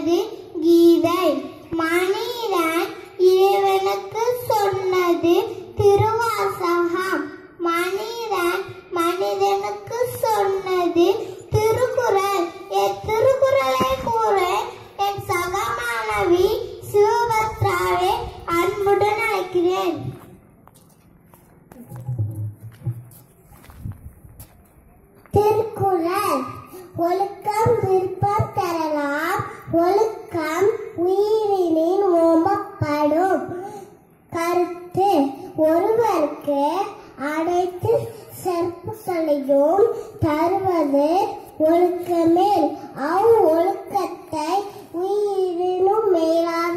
சொன்னது கீதை. மனிதன் இறைவனுக்கு சொன்னது திருவாசகம். மனிதன் மனிதனுக்கு சொன்னது திருக்குறள். என் திருக்குறளை கூற என் சகமானவி சிவபத்ராவை அன்புடன் அழைக்கிறேன். திருக்குறள். ஒழுக்கம் விருப்பம் தரலாம், ஒழுக்கம் உயிரினின் ஓம்பப்படும். கருத்து: ஒருவருக்கு அனைத்து சிறப்புகளையும் தருவது ஒழுக்கமே. அவ்வொழுக்கத்தை உயிரினும் மேலாக